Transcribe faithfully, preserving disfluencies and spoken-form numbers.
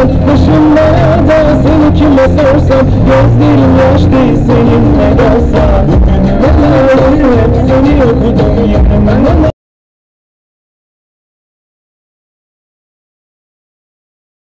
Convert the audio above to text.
dersen, başım belada seni kime sorsam, gözlerim yaş değil seninle kalsa. Bugün neler hep seni okudum yanıma.